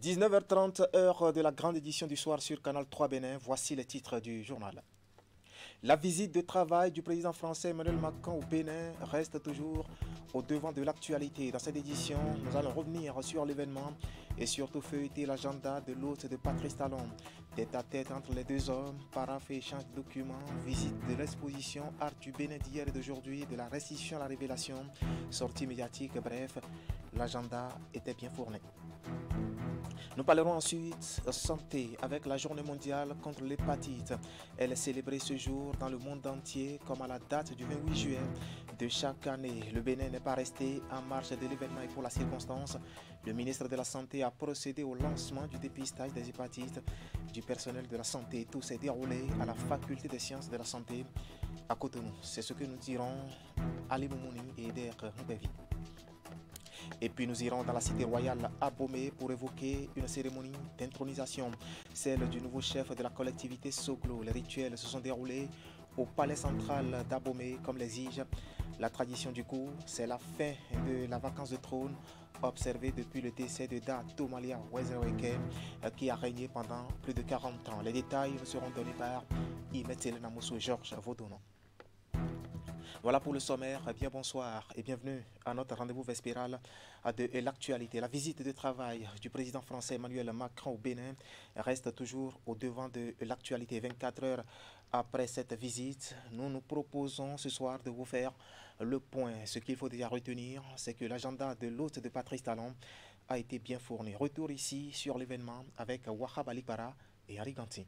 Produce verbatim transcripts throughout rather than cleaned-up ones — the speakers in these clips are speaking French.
dix-neuf heures trente, heure de la grande édition du soir sur Canal trois Bénin. Voici les titres du journal. La visite de travail du président français Emmanuel Macron au Bénin reste toujours au devant de l'actualité. Dans cette édition, nous allons revenir sur l'événement et surtout feuilleter l'agenda de l'hôte de Patrice Talon. Tête à tête entre les deux hommes, paraphe et échange de documents, visite de l'exposition Art du Bénin d'hier et d'aujourd'hui, de la restitution à la révélation, sortie médiatique, bref, l'agenda était bien fourni. Nous parlerons ensuite santé avec la journée mondiale contre l'hépatite. Elle est célébrée ce jour dans le monde entier comme à la date du vingt-huit juillet de chaque année. Le Bénin n'est pas resté en marge de l'événement et pour la circonstance, le ministre de la Santé a procédé au lancement du dépistage des hépatites du personnel de la santé. Tout s'est déroulé à la faculté des sciences de la santé à Cotonou. C'est ce que nous dirons Ali Moumouni et Eder Mbevi. Et puis nous irons dans la cité royale à Bomé pour évoquer une cérémonie d'intronisation, celle du nouveau chef de la collectivité Soglo. Les rituels se sont déroulés au palais central d'Abomey comme l'exige la tradition du cours. C'est la fin de la vacance de trône observée depuis le décès de Da Tomalia Wezerweke qui a régné pendant plus de quarante ans. Les détails vous seront donnés par Imet Namousou Georges Vaudonon. Voilà pour le sommaire. Bien bonsoir et bienvenue à notre rendez-vous vespéral de l'actualité. La visite de travail du président français Emmanuel Macron au Bénin reste toujours au devant de l'actualité. vingt-quatre heures après cette visite, nous nous proposons ce soir de vous faire le point. Ce qu'il faut déjà retenir, c'est que l'agenda de l'hôte de Patrice Talon a été bien fourni. Retour ici sur l'événement avec Wahab Alipara et Harry Ganti.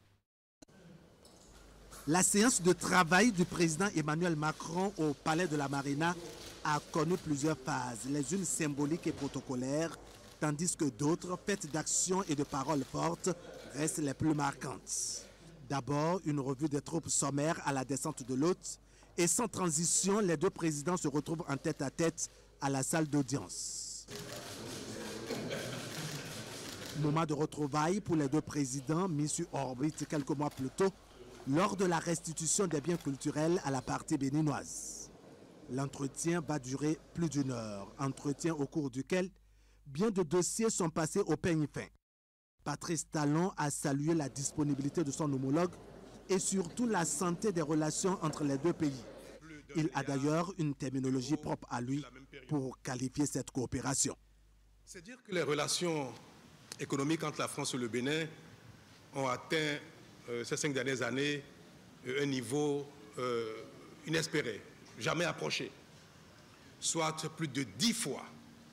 La séance de travail du président Emmanuel Macron au Palais de la Marina a connu plusieurs phases, les unes symboliques et protocolaires, tandis que d'autres, faites d'actions et de paroles fortes, restent les plus marquantes. D'abord, une revue des troupes sommaires à la descente de l'hôte, et sans transition, les deux présidents se retrouvent en tête à tête à la salle d'audience. Moment de retrouvailles pour les deux présidents mis sur orbite quelques mois plus tôt, lors de la restitution des biens culturels à la partie béninoise. L'entretien va durer plus d'une heure, entretien au cours duquel bien de dossiers sont passés au peigne fin. Patrice Talon a salué la disponibilité de son homologue et surtout la santé des relations entre les deux pays. Il a d'ailleurs une terminologie propre à lui pour qualifier cette coopération. C'est dire que les relations économiques entre la France et le Bénin ont atteint Euh, ces cinq dernières années, euh, un niveau euh, inespéré, jamais approché, soit plus de dix fois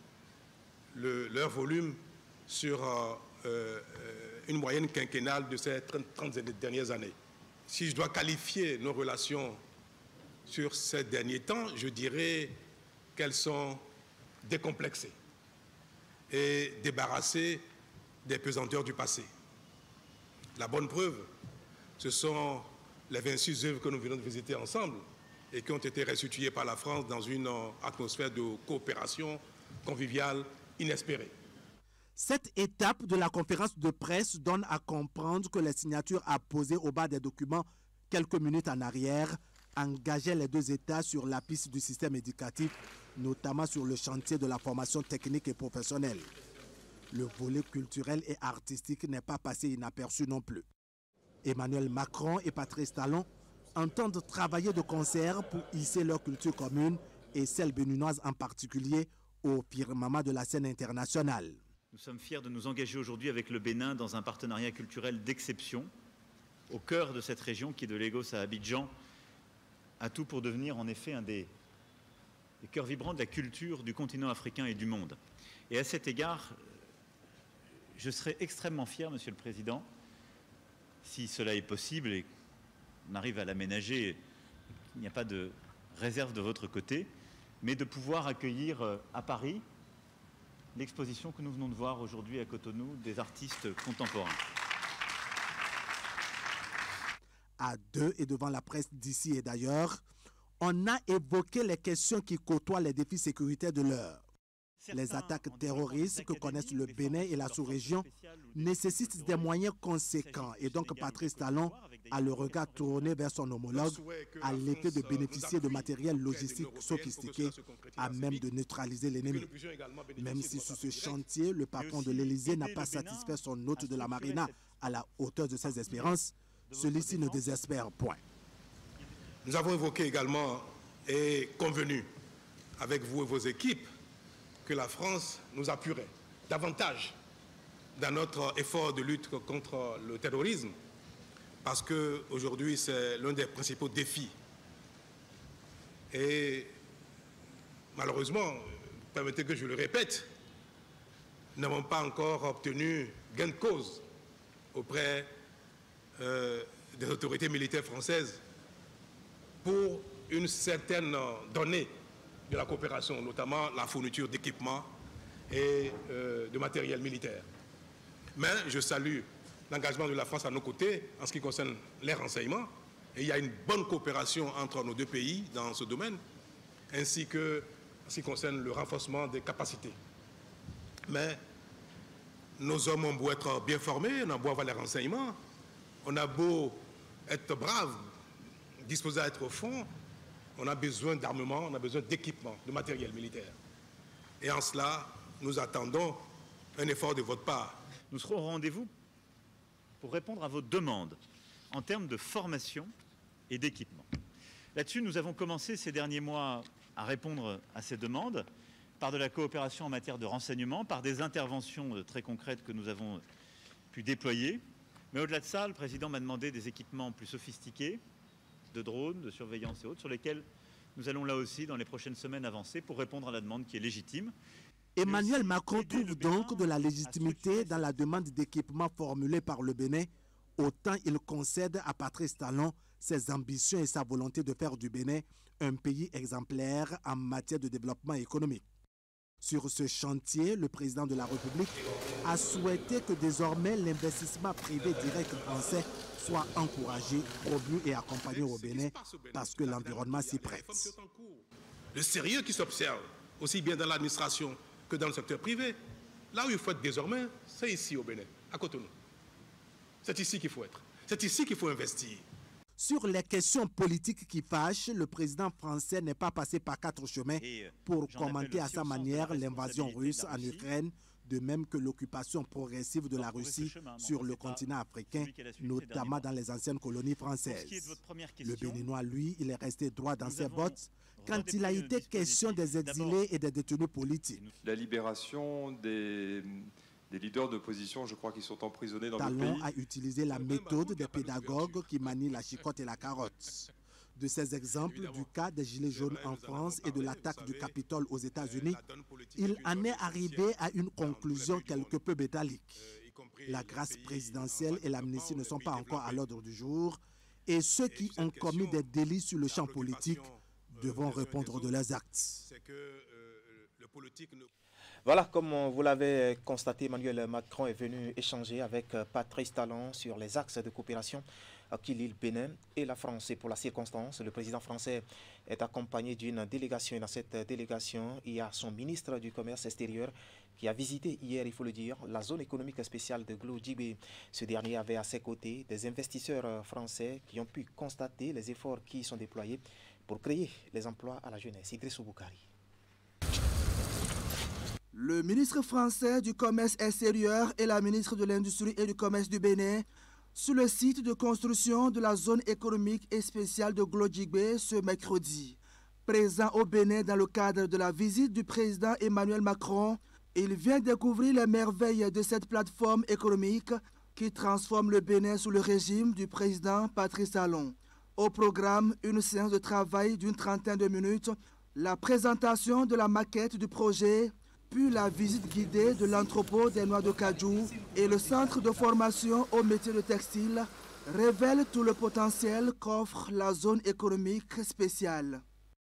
le, leur volume sur euh, euh, une moyenne quinquennale de ces trente dernières années. Si je dois qualifier nos relations sur ces derniers temps, je dirais qu'elles sont décomplexées et débarrassées des pesanteurs du passé. La bonne preuve, ce sont les vingt-six œuvres que nous venons de visiter ensemble et qui ont été restituées par la France dans une atmosphère de coopération conviviale inespérée. Cette étape de la conférence de presse donne à comprendre que les signatures apposées au bas des documents quelques minutes en arrière engageaient les deux États sur la piste du système éducatif, notamment sur le chantier de la formation technique et professionnelle. Le volet culturel et artistique n'est pas passé inaperçu non plus. Emmanuel Macron et Patrice Talon entendent travailler de concert pour hisser leur culture commune et celle béninoise en particulier au firmament de la scène internationale. Nous sommes fiers de nous engager aujourd'hui avec le Bénin dans un partenariat culturel d'exception au cœur de cette région qui, de Lagos à Abidjan, a tout pour devenir en effet un des, des cœurs vibrants de la culture du continent africain et du monde. Et à cet égard, je serais extrêmement fier, Monsieur le Président, si cela est possible et qu'on arrive à l'aménager, il n'y a pas de réserve de votre côté, mais de pouvoir accueillir à Paris l'exposition que nous venons de voir aujourd'hui à Cotonou des artistes contemporains. À deux et devant la presse d'ici et d'ailleurs, on a évoqué les questions qui côtoient les défis sécuritaires de l'heure. Les attaques terroristes que connaissent le Bénin et la sous-région nécessitent des moyens conséquents et donc Patrice Talon a le regard tourné vers son homologue à l'effet de bénéficier de matériel logistique sophistiqué à même de neutraliser l'ennemi. Même si sur ce chantier, le patron de l'Élysée n'a pas satisfait son hôte de la Marina à la hauteur de ses espérances, celui-ci ne désespère point. Nous avons évoqué également et convenu avec vous et vos équipes que la France nous appuierait davantage dans notre effort de lutte contre le terrorisme, parce qu'aujourd'hui, c'est l'un des principaux défis. Et malheureusement, permettez que je le répète, nous n'avons pas encore obtenu gain de cause auprès euh, des autorités militaires françaises pour une certaine donnée de la coopération, notamment la fourniture d'équipements et euh, de matériel militaire. Mais je salue l'engagement de la France à nos côtés en ce qui concerne les renseignements. Et il y a une bonne coopération entre nos deux pays dans ce domaine, ainsi que en ce qui concerne le renforcement des capacités. Mais nos hommes ont beau être bien formés, on a beau avoir les renseignements, on a beau être braves, disposés à être au fond, on a besoin d'armement, on a besoin d'équipement, de matériel militaire. Et en cela, nous attendons un effort de votre part. Nous serons au rendez-vous pour répondre à vos demandes en termes de formation et d'équipement. Là-dessus, nous avons commencé ces derniers mois à répondre à ces demandes par de la coopération en matière de renseignement, par des interventions très concrètes que nous avons pu déployer. Mais au-delà de ça, le Président m'a demandé des équipements plus sophistiqués, de drones, de surveillance et autres, sur lesquels nous allons là aussi, dans les prochaines semaines, avancer pour répondre à la demande qui est légitime. Emmanuel Macron trouve donc de la légitimité dans la demande d'équipement formulée par le Bénin, autant il concède à Patrice Talon ses ambitions et sa volonté de faire du Bénin un pays exemplaire en matière de développement économique. Sur ce chantier, le président de la République a souhaité que désormais l'investissement privé direct français soit encouragé, promu et accompagné au Bénin parce que l'environnement s'y prête. Le sérieux qui s'observe, aussi bien dans l'administration que dans le secteur privé, là où il faut être désormais, c'est ici au Bénin, à Cotonou. C'est ici qu'il faut être. C'est ici qu'il faut investir. Sur les questions politiques qui fâchent, le président français n'est pas passé par quatre chemins pour commenter à sa manière l'invasion russe en Ukraine, de même que l'occupation progressive de la Russie sur le continent africain, notamment dans les anciennes colonies françaises. Le Béninois, lui, il est resté droit dans ses bottes quand il a été question des exilés et des détenus politiques. La libération des... des leaders d'opposition, je crois qu'ils sont emprisonnés dans le pays. Talon a utilisé la méthode des pédagogues qui manient la chicotte et la carotte. De ces exemples du cas des Gilets jaunes en France et de l'attaque du Capitole aux États-Unis, il en est arrivé à une conclusion quelque peu bétalique. La grâce présidentielle et l'amnistie ne sont pas encore à l'ordre du jour et ceux qui ont commis des délits sur le champ politique devront répondre de leurs actes. Voilà, comme vous l'avez constaté, Emmanuel Macron est venu échanger avec Patrice Talon sur les axes de coopération qui lient le Bénin et la France. Et pour la circonstance, le président français est accompagné d'une délégation. Et dans cette délégation, il y a son ministre du Commerce extérieur qui a visité hier, il faut le dire, la zone économique spéciale de Glodjibé. Ce dernier avait à ses côtés des investisseurs français qui ont pu constater les efforts qui sont déployés pour créer les emplois à la jeunesse. Idrissou Boukari. Le ministre français du Commerce extérieur et la ministre de l'Industrie et du Commerce du Bénin sur le site de construction de la zone économique et spéciale de Glodjibé ce mercredi. Présent au Bénin dans le cadre de la visite du président Emmanuel Macron, il vient découvrir les merveilles de cette plateforme économique qui transforme le Bénin sous le régime du président Patrice Talon. Au programme, une séance de travail d'une trentaine de minutes, la présentation de la maquette du projet, puis la visite guidée de l'entrepôt des noix de cajou et le centre de formation au métier de textile révèlent tout le potentiel qu'offre la zone économique spéciale.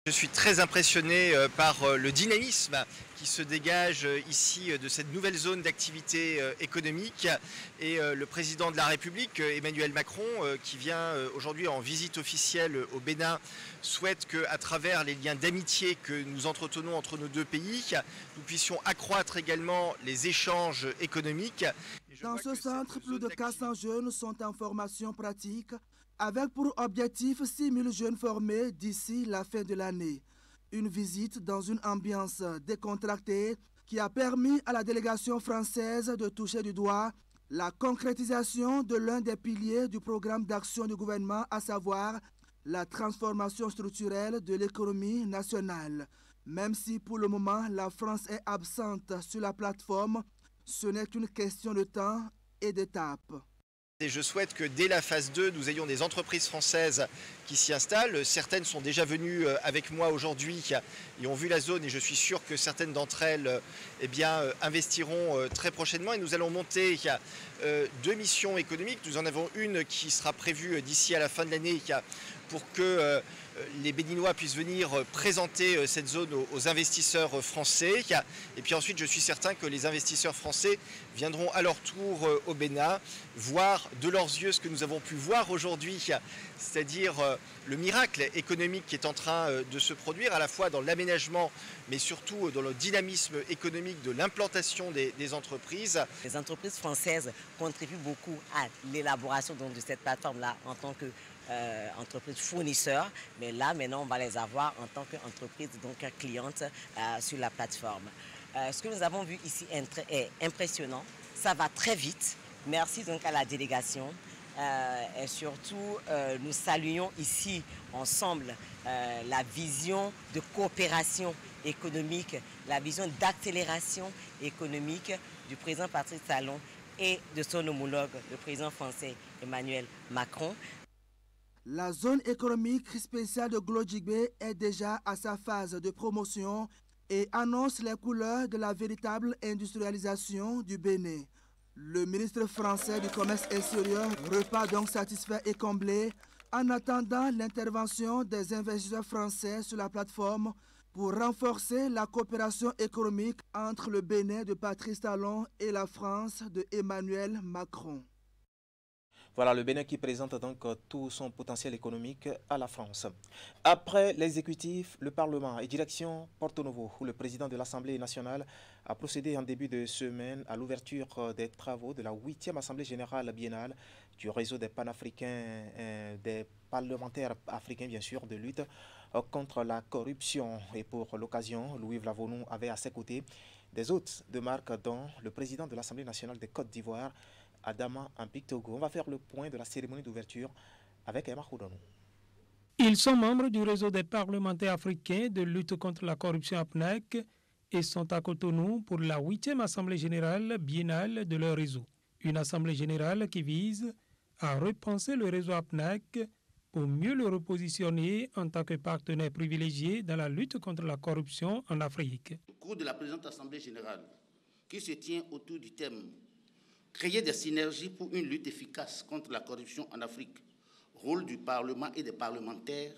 Je suis très impressionné par le dynamisme qui se dégage ici de cette nouvelle zone d'activité économique et le président de la République, Emmanuel Macron, qui vient aujourd'hui en visite officielle au Bénin, souhaite qu'à travers les liens d'amitié que nous entretenons entre nos deux pays, nous puissions accroître également les échanges économiques. Dans ce centre, plus de quatre cents jeunes sont en formation pratique, avec pour objectif six mille jeunes formés d'ici la fin de l'année. Une visite dans une ambiance décontractée qui a permis à la délégation française de toucher du doigt la concrétisation de l'un des piliers du programme d'action du gouvernement, à savoir la transformation structurelle de l'économie nationale. Même si pour le moment la France est absente sur la plateforme, ce n'est qu'une question de temps et d'étape. Et je souhaite que dès la phase deux, nous ayons des entreprises françaises qui s'y installent. Certaines sont déjà venues avec moi aujourd'hui et ont vu la zone, et je suis sûr que certaines d'entre elles eh bien, investiront très prochainement. Et nous allons monter deux missions économiques. Nous en avons une qui sera prévue d'ici à la fin de l'année pour que les Béninois puissent venir présenter cette zone aux investisseurs français. Et puis ensuite, je suis certain que les investisseurs français viendront à leur tour au Bénin voir de leurs yeux ce que nous avons pu voir aujourd'hui, c'est-à-dire le miracle économique qui est en train de se produire, à la fois dans l'aménagement, mais surtout dans le dynamisme économique de l'implantation des, des entreprises. Les entreprises françaises contribuent beaucoup à l'élaboration de cette plateforme-là en tant que Euh, entreprises fournisseurs, mais là maintenant on va les avoir en tant qu'entreprise, donc cliente euh, sur la plateforme. Euh, ce que nous avons vu ici est impressionnant, ça va très vite. Merci donc à la délégation euh, et surtout euh, nous saluons ici ensemble euh, la vision de coopération économique, la vision d'accélération économique du président Patrice Talon et de son homologue, le président français Emmanuel Macron. La zone économique spéciale de Glodjigbe est déjà à sa phase de promotion et annonce les couleurs de la véritable industrialisation du Bénin. Le ministre français du Commerce extérieur repart donc satisfait et comblé en attendant l'intervention des investisseurs français sur la plateforme pour renforcer la coopération économique entre le Bénin de Patrice Talon et la France de Emmanuel Macron. Voilà le Bénin qui présente donc tout son potentiel économique à la France. Après l'exécutif, le Parlement et direction Porto Novo, où le président de l'Assemblée nationale a procédé en début de semaine à l'ouverture des travaux de la huitième Assemblée générale biennale du réseau des panafricains, euh, des parlementaires africains bien sûr, de lutte euh, contre la corruption. Et pour l'occasion, Louis Vlavonou avait à ses côtés des hôtes de marque dont le président de l'Assemblée nationale de Côte d'Ivoire, Adama Bictogo. On va faire le point de la cérémonie d'ouverture avec Emma Khoudanou. Ils sont membres du réseau des parlementaires africains de lutte contre la corruption A P N A C et sont à Cotonou pour la huitième Assemblée générale biennale de leur réseau. Une Assemblée générale qui vise à repenser le réseau A P N A C pour mieux le repositionner en tant que partenaire privilégié dans la lutte contre la corruption en Afrique. Au cours de la présente Assemblée générale, qui se tient autour du thème créer des synergies pour une lutte efficace contre la corruption en Afrique, rôle du Parlement et des parlementaires,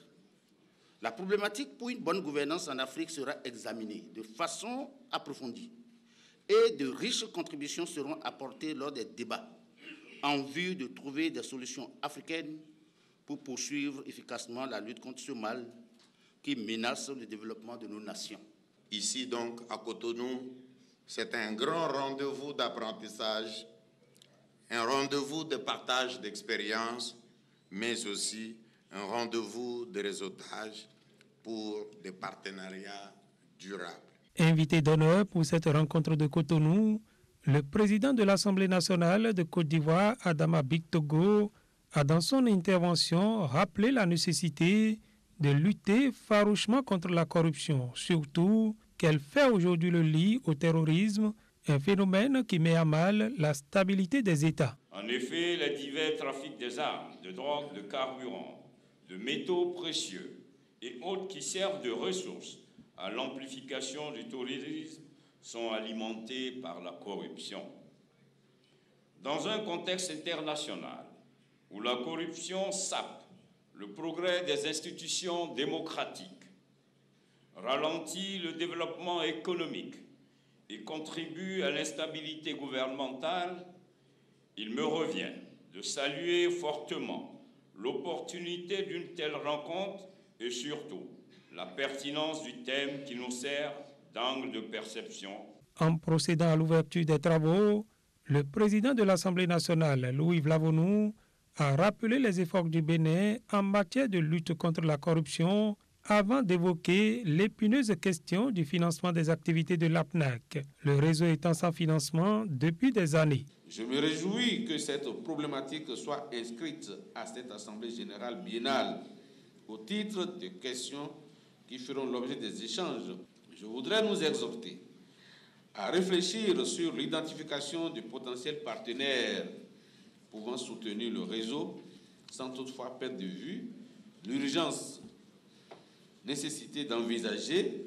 la problématique pour une bonne gouvernance en Afrique sera examinée de façon approfondie et de riches contributions seront apportées lors des débats en vue de trouver des solutions africaines pour poursuivre efficacement la lutte contre ce mal qui menace le développement de nos nations. Ici donc, à Cotonou, c'est un grand rendez-vous d'apprentissage, un rendez-vous de partage d'expériences, mais aussi un rendez-vous de réseautage pour des partenariats durables. Invité d'honneur pour cette rencontre de Cotonou, le président de l'Assemblée nationale de Côte d'Ivoire, Adama Bictogo, a dans son intervention rappelé la nécessité de lutter farouchement contre la corruption, surtout qu'elle fait aujourd'hui le lit au terrorisme, un phénomène qui met à mal la stabilité des États. En effet, les divers trafics des armes, de drogue, de carburant, de métaux précieux et autres qui servent de ressources à l'amplification du terrorisme sont alimentés par la corruption. Dans un contexte international où la corruption sape le progrès des institutions démocratiques ralentit le développement économique et contribue à l'instabilité gouvernementale, il me revient de saluer fortement l'opportunité d'une telle rencontre et surtout la pertinence du thème qui nous sert d'angle de perception. En procédant à l'ouverture des travaux, le président de l'Assemblée nationale, Louis Vlavonou, a rappelé les efforts du Bénin en matière de lutte contre la corruption avant d'évoquer l'épineuse question du financement des activités de l'A P N A C, le réseau étant sans financement depuis des années. Je me réjouis que cette problématique soit inscrite à cette Assemblée générale biennale au titre de questions qui feront l'objet des échanges. Je voudrais nous exhorter à réfléchir sur l'identification de potentiels partenaires pouvant soutenir le réseau sans toutefois perdre de vue l'urgence, nécessité d'envisager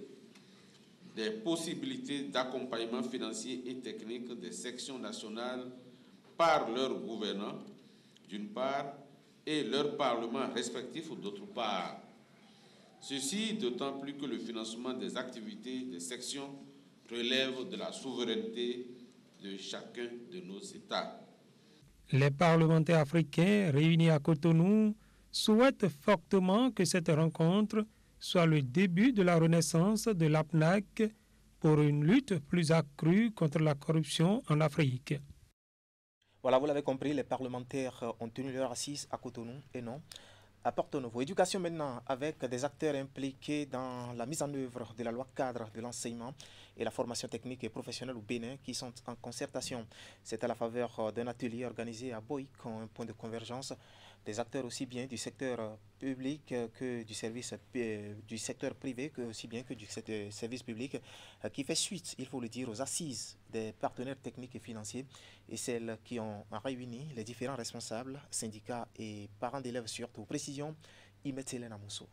des possibilités d'accompagnement financier et technique des sections nationales par leurs gouvernants, d'une part, et leurs parlements respectifs, d'autre part. Ceci d'autant plus que le financement des activités des sections relève de la souveraineté de chacun de nos États. Les parlementaires africains réunis à Cotonou souhaitent fortement que cette rencontre soit le début de la renaissance de l'A P N A C pour une lutte plus accrue contre la corruption en Afrique. Voilà, vous l'avez compris, les parlementaires ont tenu leur assise à Cotonou et non à Porto Novo. Éducation maintenant avec des acteurs impliqués dans la mise en œuvre de la loi cadre de l'enseignement et la formation technique et professionnelle au Bénin qui sont en concertation. C'est à la faveur d'un atelier organisé à Boïcon, un point de convergence des acteurs aussi bien du secteur public que du service du secteur privé, que aussi bien que du service public, qui fait suite, il faut le dire, aux assises des partenaires techniques et financiers et celles qui ont réuni les différents responsables, syndicats et parents d'élèves surtout. Précision, Imetselena Mousso.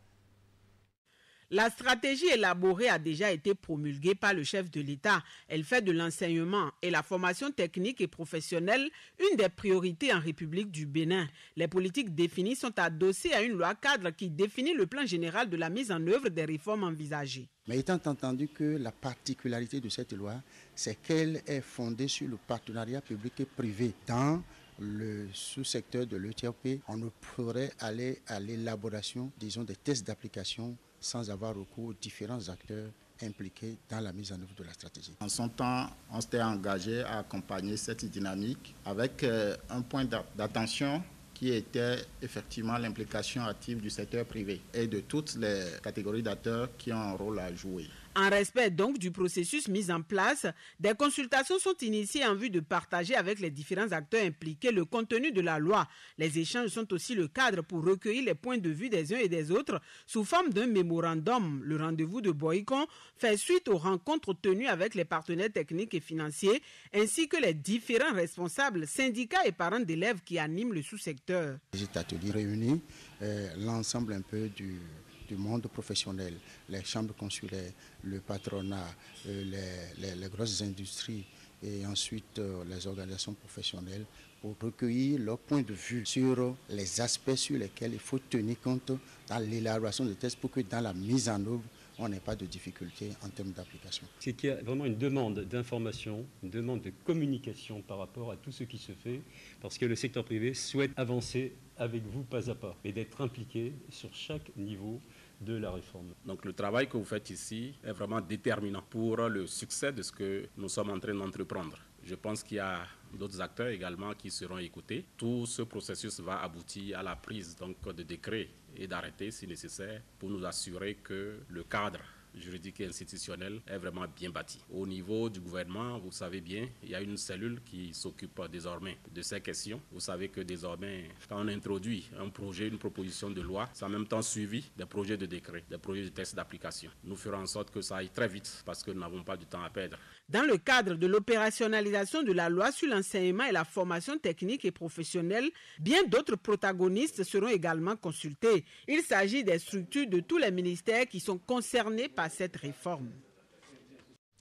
La stratégie élaborée a déjà été promulguée par le chef de l'État. Elle fait de l'enseignement et la formation technique et professionnelle une des priorités en République du Bénin. Les politiques définies sont adossées à une loi cadre qui définit le plan général de la mise en œuvre des réformes envisagées. Mais étant entendu que la particularité de cette loi, c'est qu'elle est fondée sur le partenariat public et privé. Dans le sous-secteur de l'E T P, on ne pourrait aller à l'élaboration, disons, des tests d'application sans avoir recours aux différents acteurs impliqués dans la mise en œuvre de la stratégie. En son temps, on s'était engagé à accompagner cette dynamique avec euh, un point d'attention qui était effectivement l'implication active du secteur privé et de toutes les catégories d'acteurs qui ont un rôle à jouer. En respect donc du processus mis en place, des consultations sont initiées en vue de partager avec les différents acteurs impliqués le contenu de la loi. Les échanges sont aussi le cadre pour recueillir les points de vue des uns et des autres sous forme d'un mémorandum. Le rendez-vous de Boïcon fait suite aux rencontres tenues avec les partenaires techniques et financiers ainsi que les différents responsables, syndicats et parents d'élèves qui animent le sous-secteur. Cet atelier réunit euh, l'ensemble un peu du... du monde professionnel, les chambres consulaires, le patronat, euh, les, les, les grosses industries et ensuite euh, les organisations professionnelles pour recueillir leur point de vue sur les aspects sur lesquels il faut tenir compte dans l'élaboration des tests pour que dans la mise en œuvre, on n'ait pas de difficultés en termes d'application. C'est qu'il y a vraiment une demande d'information, une demande de communication par rapport à tout ce qui se fait, parce que le secteur privé souhaite avancer avec vous pas à pas et d'être impliqué sur chaque niveau de la réforme. Donc le travail que vous faites ici est vraiment déterminant pour le succès de ce que nous sommes en train d'entreprendre. Je pense qu'il y a d'autres acteurs également qui seront écoutés. Tout ce processus va aboutir à la prise donc, de décrets et d'arrêtés si nécessaire pour nous assurer que le cadre juridique et institutionnel est vraiment bien bâti. Au niveau du gouvernement, vous savez bien, il y a une cellule qui s'occupe désormais de ces questions. Vous savez que désormais, quand on introduit un projet, une proposition de loi, c'est en même temps suivi des projets de décret, des projets de tests d'application. Nous ferons en sorte que ça aille très vite parce que nous n'avons pas du temps à perdre. Dans le cadre de l'opérationnalisation de la loi sur l'enseignement et la formation technique et professionnelle, bien d'autres protagonistes seront également consultés. Il s'agit des structures de tous les ministères qui sont concernés par cette réforme.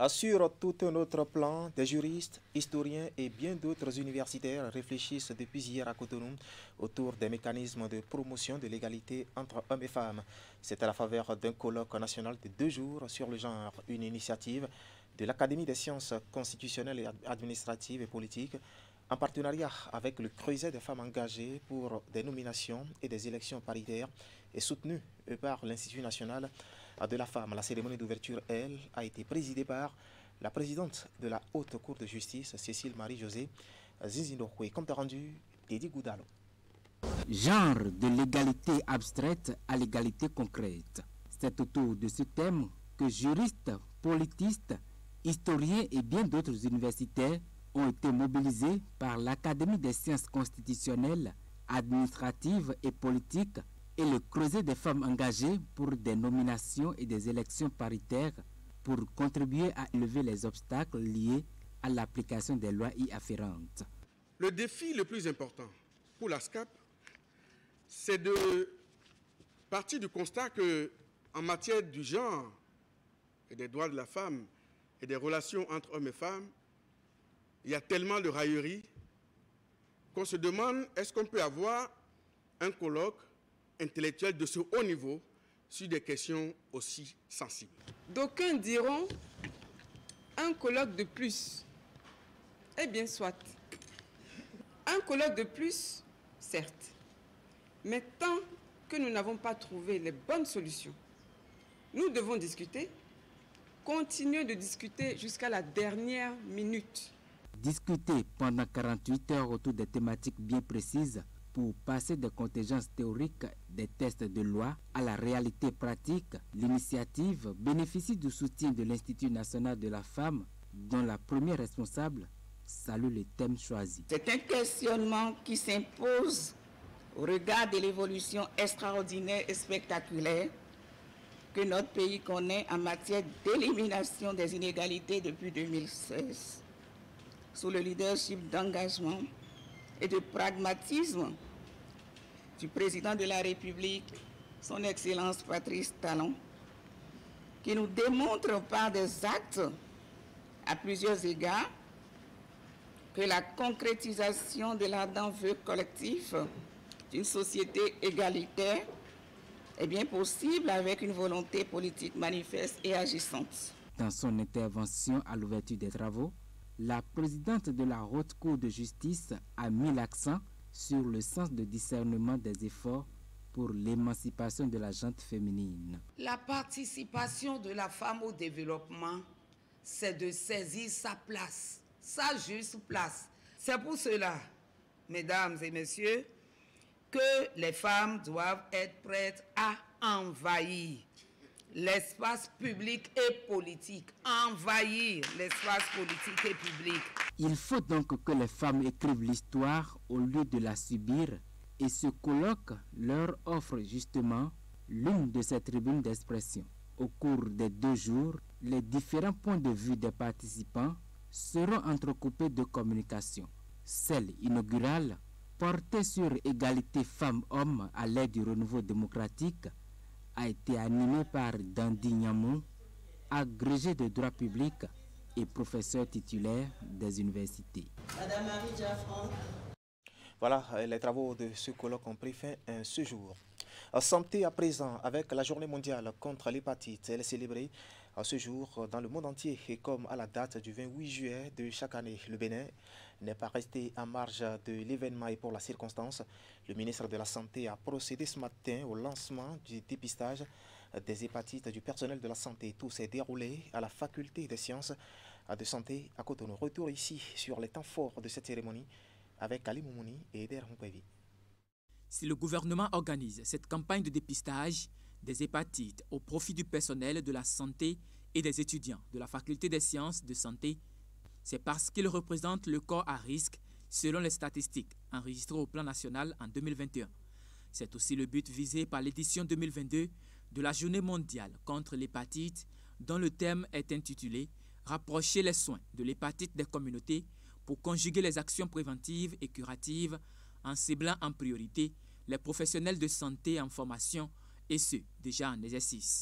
Sur tout un autre plan, des juristes, historiens et bien d'autres universitaires réfléchissent depuis hier à Cotonou autour des mécanismes de promotion de l'égalité entre hommes et femmes. C'est à la faveur d'un colloque national de deux jours sur le genre, une initiative de l'Académie des sciences constitutionnelles et administratives et politiques en partenariat avec le Creuset des femmes engagées pour des nominations et des élections paritaires et soutenue par l'Institut national de la femme. La cérémonie d'ouverture, elle, a été présidée par la présidente de la Haute Cour de justice, Cécile Marie-Josée Zinzindokwe. Compte rendu, Teddy Goudalo. Genre de l'égalité abstraite à l'égalité concrète. C'est autour de ce thème que juristes, politistes, historiens et bien d'autres universitaires ont été mobilisés par l'Académie des sciences constitutionnelles, administratives et politiques et le Creuset des femmes engagées pour des nominations et des élections paritaires pour contribuer à élever les obstacles liés à l'application des lois y afférentes. Le défi le plus important pour l'A S C A P, c'est de partir du constat qu'en matière du genre et des droits de la femme et des relations entre hommes et femmes, il y a tellement de railleries qu'on se demande est-ce qu'on peut avoir un colloque intellectuel de ce haut niveau sur des questions aussi sensibles. D'aucuns diront un colloque de plus. Eh bien, soit. Un colloque de plus, certes. Mais tant que nous n'avons pas trouvé les bonnes solutions, nous devons discuter, continuer de discuter jusqu'à la dernière minute. Discuter pendant quarante-huit heures autour des thématiques bien précises pour passer des contingences théoriques des tests de loi à la réalité pratique, l'initiative bénéficie du soutien de l'Institut national de la femme, dont la première responsable salue le thème choisi. C'est un questionnement qui s'impose au regard de l'évolution extraordinaire et spectaculaire que notre pays connaît en matière d'élimination des inégalités depuis deux mille seize. Sous le leadership d'engagement et de pragmatisme du président de la République, son Excellence Patrice Talon, qui nous démontre par des actes à plusieurs égards que la concrétisation de l'ardent vœu collectif d'une société égalitaire est bien possible avec une volonté politique manifeste et agissante. Dans son intervention à l'ouverture des travaux, la présidente de la Haute Cour de justice a mis l'accent sur le sens de discernement des efforts pour l'émancipation de la gente féminine. La participation de la femme au développement, c'est de saisir sa place, sa juste place. C'est pour cela, mesdames et messieurs, que les femmes doivent être prêtes à envahir l'espace public et politique, envahir l'espace politique et public. Il faut donc que les femmes écrivent l'histoire au lieu de la subir, et ce colloque leur offre justement l'une de ces tribunes d'expression. Au cours des deux jours, les différents points de vue des participants seront entrecoupés de communication. Celle inaugurale, portée sur égalité femmes-hommes à l'aide du renouveau démocratique, a été animé par Dandy Nyamou, agrégé de droit public et professeur titulaire des universités. Madame Marie Jaffran. Voilà, les travaux de ce colloque ont pris fin un ce jour. Santé à présent, avec la journée mondiale contre l'hépatite, elle est célébrée à ce jour dans le monde entier et comme à la date du vingt-huit juillet de chaque année. Le Bénin n'est pas resté en marge de l'événement et pour la circonstance, le ministre de la Santé a procédé ce matin au lancement du dépistage des hépatites du personnel de la santé. Tout s'est déroulé à la faculté des sciences de santé à Cotonou. Retour ici sur les temps forts de cette cérémonie avec Ali Moumouni et Eder Moupevi. Si le gouvernement organise cette campagne de dépistage des hépatites au profit du personnel de la santé et des étudiants de la faculté des sciences de santé, c'est parce qu'ils représentent le corps à risque selon les statistiques enregistrées au plan national en deux mille vingt et un. C'est aussi le but visé par l'édition deux mille vingt-deux de la Journée mondiale contre l'hépatite, dont le thème est intitulé « Rapprocher les soins de l'hépatite des communautés pour conjuguer les actions préventives et curatives en ciblant en priorité les professionnels de santé en formation et ceux déjà en exercice ».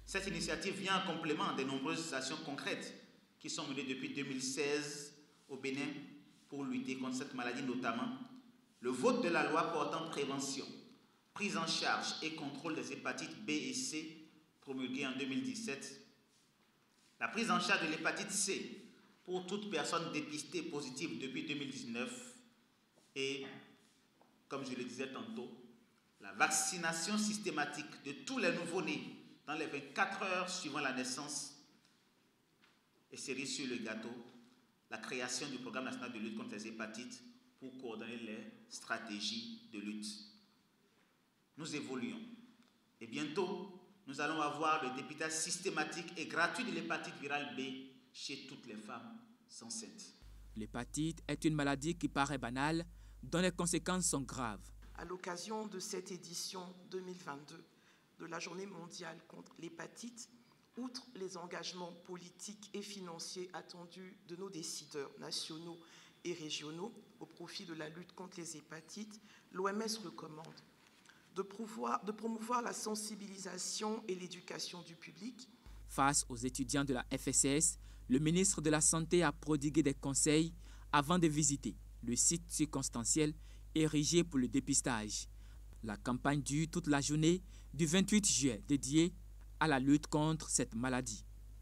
Cette initiative vient en complément des nombreuses actions concrètes qui sont menées depuis deux mille seize au Bénin pour lutter contre cette maladie, notamment le vote de la loi portant prévention, prise en charge et contrôle des hépatites B et C promulguée en deux mille dix-sept, la prise en charge de l'hépatite C pour toute personne dépistée positive depuis deux mille dix-neuf et, comme je le disais tantôt, la vaccination systématique de tous les nouveau-nés dans les vingt-quatre heures suivant la naissance. Et cerise sur le gâteau, la création du programme national de lutte contre les hépatites pour coordonner les stratégies de lutte. Nous évoluons et bientôt, nous allons avoir le dépistage systématique et gratuit de l'hépatite virale B chez toutes les femmes enceintes. L'hépatite est une maladie qui paraît banale, dont les conséquences sont graves. À l'occasion de cette édition deux mille vingt-deux de la Journée mondiale contre l'hépatite, outre les engagements politiques et financiers attendus de nos décideurs nationaux et régionaux au profit de la lutte contre les hépatites, l'O M S recommande de promouvoir, de promouvoir la sensibilisation et l'éducation du public. Face aux étudiants de la F S S, le ministre de la Santé a prodigué des conseils avant de visiter le site circonstanciel érigé pour le dépistage. La campagne dure toute la journée du vingt-huit juillet, dédiée à la lutte contre cette maladie.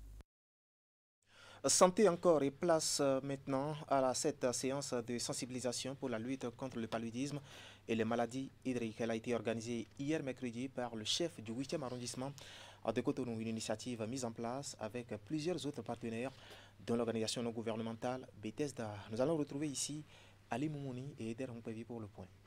Santé encore et place maintenant à cette séance de sensibilisation pour la lutte contre le paludisme et les maladies hydriques. Elle a été organisée hier mercredi par le chef du huitième arrondissement de Cotonou, une initiative mise en place avec plusieurs autres partenaires dont l'organisation non gouvernementale Bethesda. Nous allons retrouver ici Ali Moumouni et Eder Mpévi pour le point.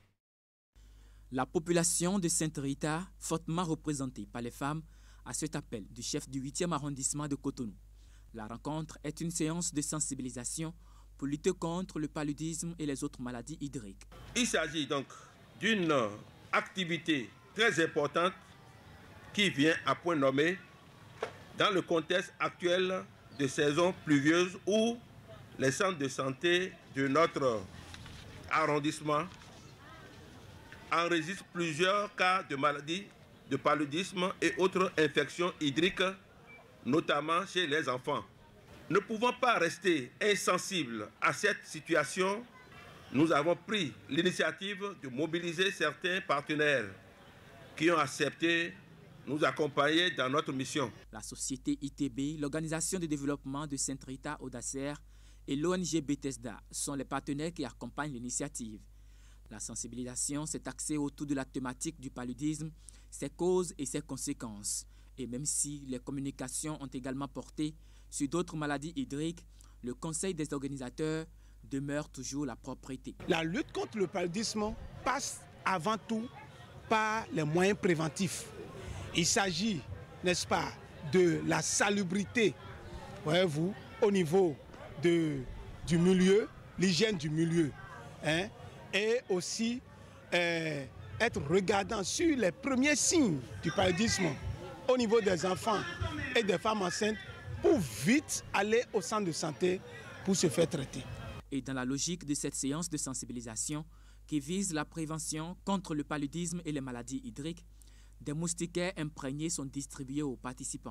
La population de Sainte-Rita, fortement représentée par les femmes, a cet appel du chef du huitième arrondissement de Cotonou. La rencontre est une séance de sensibilisation pour lutter contre le paludisme et les autres maladies hydriques. Il s'agit donc d'une activité très importante qui vient à point nommé dans le contexte actuel de saison pluvieuse où les centres de santé de notre arrondissement enregistrent plusieurs cas de maladies de paludisme et autres infections hydriques, notamment chez les enfants. Ne pouvant pas rester insensibles à cette situation, nous avons pris l'initiative de mobiliser certains partenaires qui ont accepté de nous accompagner dans notre mission. La société I T B, l'Organisation de développement de Sainte-Rita Audacer et l'O N G Bethesda sont les partenaires qui accompagnent l'initiative. La sensibilisation s'est axée autour de la thématique du paludisme, ses causes et ses conséquences. Et même si les communications ont également porté sur d'autres maladies hydriques, le conseil des organisateurs demeure toujours la propriété. La lutte contre le paludisme passe avant tout par les moyens préventifs. Il s'agit, n'est-ce pas, de la salubrité, voyez-vous, au niveau de, du milieu, l'hygiène du milieu, hein, et aussi euh, être regardant sur les premiers signes du paludisme au niveau des enfants et des femmes enceintes pour vite aller au centre de santé pour se faire traiter. Et dans la logique de cette séance de sensibilisation qui vise la prévention contre le paludisme et les maladies hydriques, des moustiquaires imprégnés sont distribués aux participants.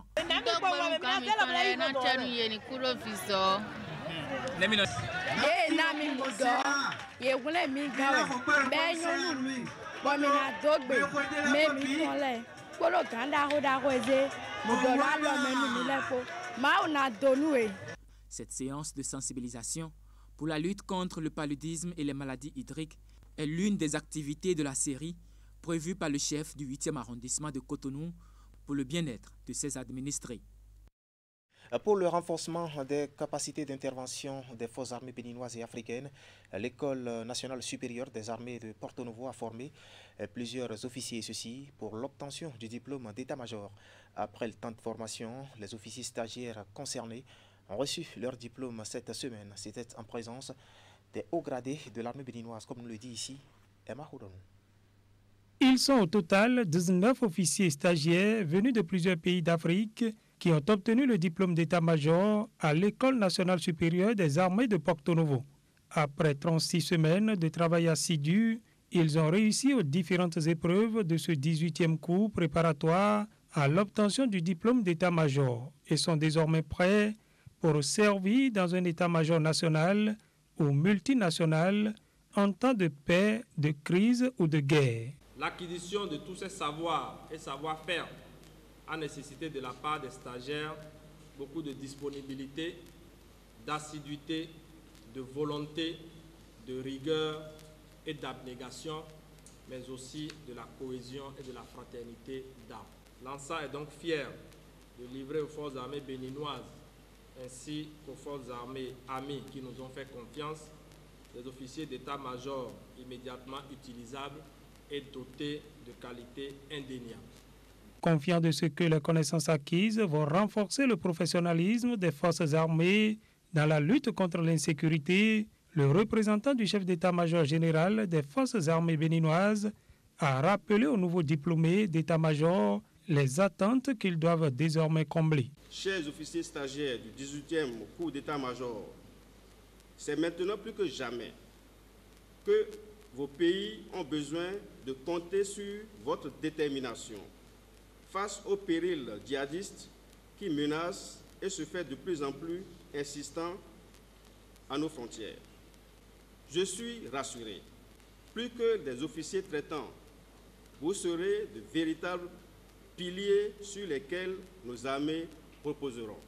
Cette séance de sensibilisation pour la lutte contre le paludisme et les maladies hydriques est l'une des activités de la série prévue par le chef du huitième arrondissement de Cotonou pour le bien-être de ses administrés. Pour le renforcement des capacités d'intervention des forces armées béninoises et africaines, l'École nationale supérieure des armées de Porto Novo a formé plusieurs officiers, ceci pour l'obtention du diplôme d'état-major. Après le temps de formation, les officiers stagiaires concernés ont reçu leur diplôme cette semaine. C'était en présence des hauts gradés de l'armée béninoise, comme nous le dit ici Emma Houron. Ils sont au total dix-neuf officiers stagiaires venus de plusieurs pays d'Afrique qui ont obtenu le diplôme d'état-major à l'École nationale supérieure des armées de Porto Novo. Après trente-six semaines de travail assidu, ils ont réussi aux différentes épreuves de ce dix-huitième cours préparatoire à l'obtention du diplôme d'état-major et sont désormais prêts pour servir dans un état-major national ou multinational en temps de paix, de crise ou de guerre. L'acquisition de tous ces savoirs et savoir-faire a nécessité de la part des stagiaires beaucoup de disponibilité, d'assiduité, de volonté, de rigueur et d'abnégation, mais aussi de la cohésion et de la fraternité d'âme. L'ANSA est donc fier de livrer aux forces armées béninoises ainsi qu'aux forces armées amies qui nous ont fait confiance des officiers d'état-major immédiatement utilisables et dotés de qualités indéniables. Confiant de ce que les connaissances acquises vont renforcer le professionnalisme des forces armées dans la lutte contre l'insécurité, le représentant du chef d'état-major général des forces armées béninoises a rappelé aux nouveaux diplômés d'état-major les attentes qu'ils doivent désormais combler. Chers officiers stagiaires du dix-huitième cours d'état-major, c'est maintenant plus que jamais que vos pays ont besoin de compter sur votre détermination face aux périls djihadistes qui menacent et se fait de plus en plus insistant à nos frontières. Je suis rassuré. Plus que des officiers traitants, vous serez de véritables piliers sur lesquels nos armées reposeront.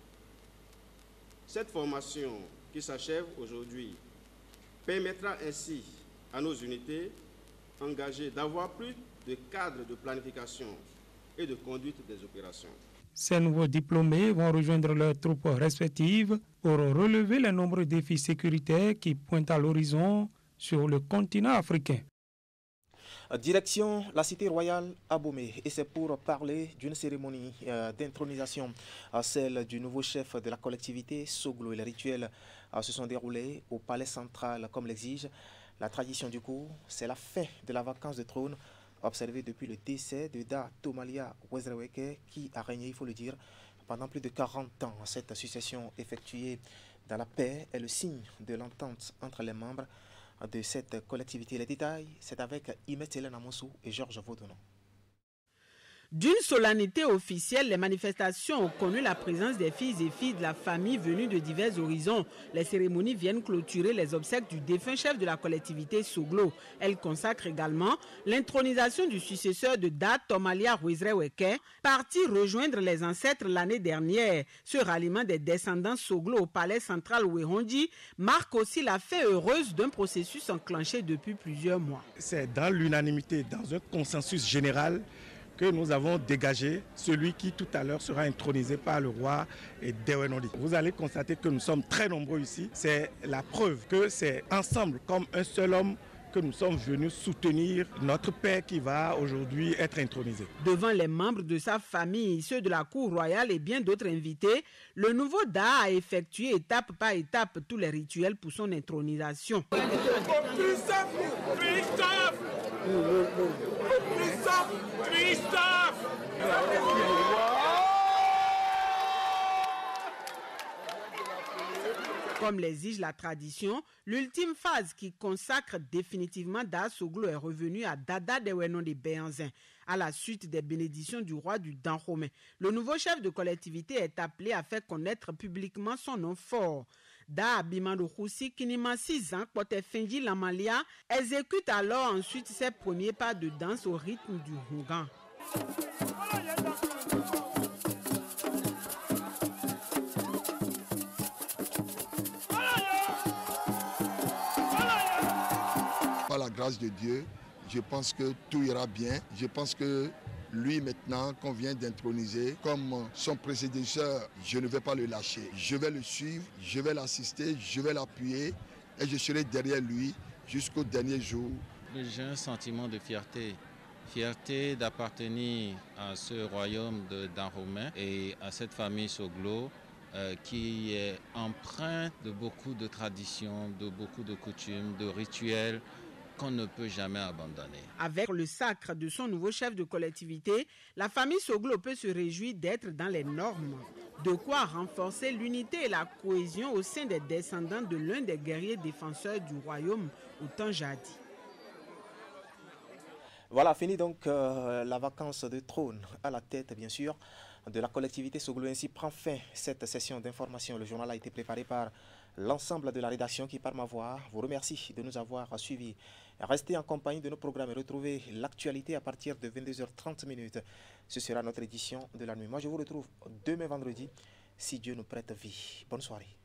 Cette formation qui s'achève aujourd'hui permettra ainsi à nos unités engagées d'avoir plus de cadres de planification et de conduite des opérations. Ces nouveaux diplômés vont rejoindre leurs troupes respectives pour relever les nombreux défis sécuritaires qui pointent à l'horizon sur le continent africain. Direction la cité royale à Bomé, et c'est pour parler d'une cérémonie euh, d'intronisation, euh, celle du nouveau chef de la collectivité Soglo. Et les rituels euh, se sont déroulés au palais central comme l'exige la tradition du cours. C'est la fin de la vacance de trône observée depuis le décès de Da Tomalia Wezreweke qui a régné, il faut le dire, pendant plus de quarante ans. Cette succession effectuée dans la paix est le signe de l'entente entre les membres de cette collectivité. Les détails, c'est avec Imet Hélène Amoussou et Georges Vaudonon. D'une solennité officielle, les manifestations ont connu la présence des filles et filles de la famille venues de divers horizons. Les cérémonies viennent clôturer les obsèques du défunt chef de la collectivité Soglo. Elles consacrent également l'intronisation du successeur de Da Tomalia Wezreweke, parti rejoindre les ancêtres l'année dernière. Ce ralliement des descendants Soglo au palais central Wehonji marque aussi la fin heureuse d'un processus enclenché depuis plusieurs mois. C'est dans l'unanimité, dans un consensus général, que nous avons dégagé celui qui tout à l'heure sera intronisé par le roi Dewenondi. Vous allez constater que nous sommes très nombreux ici. C'est la preuve que c'est ensemble, comme un seul homme, que nous sommes venus soutenir notre père qui va aujourd'hui être intronisé. Devant les membres de sa famille, ceux de la cour royale et bien d'autres invités, le nouveau Da a effectué étape par étape tous les rituels pour son intronisation. Comme l'exige la tradition, l'ultime phase qui consacre définitivement Da Soglo est revenue à Dada Dewenondi Béanzin, à la suite des bénédictions du roi du Dahomey. Le nouveau chef de collectivité est appelé à faire connaître publiquement son nom fort. Da Abimando Khoussi, qui n'a six ans, Kote Fenji Lamalia, exécute alors ensuite ses premiers pas de danse au rythme du Hungan. Par la grâce de Dieu, je pense que tout ira bien. Je pense que lui maintenant qu'on vient d'introniser comme son prédécesseur, je ne vais pas le lâcher. Je vais le suivre, je vais l'assister, je vais l'appuyer et je serai derrière lui jusqu'au dernier jour. J'ai un sentiment de fierté. Fierté d'appartenir à ce royaume de Dahomey et à cette famille Soglo euh, qui est empreinte de beaucoup de traditions, de beaucoup de coutumes, de rituels qu'on ne peut jamais abandonner. Avec le sacre de son nouveau chef de collectivité, la famille Soglo peut se réjouir d'être dans les normes. De quoi renforcer l'unité et la cohésion au sein des descendants de l'un des guerriers défenseurs du royaume au temps jadis. Voilà, fini donc euh, la vacance de trône à la tête, bien sûr, de la collectivité Soglo. Ainsi prend fin cette session d'information. Le journal a été préparé par l'ensemble de la rédaction qui, par ma voix, vous remercie de nous avoir suivis. Restez en compagnie de nos programmes et retrouvez l'actualité à partir de vingt-deux heures trente. Ce sera notre édition de la nuit. Moi, je vous retrouve demain vendredi, si Dieu nous prête vie. Bonne soirée.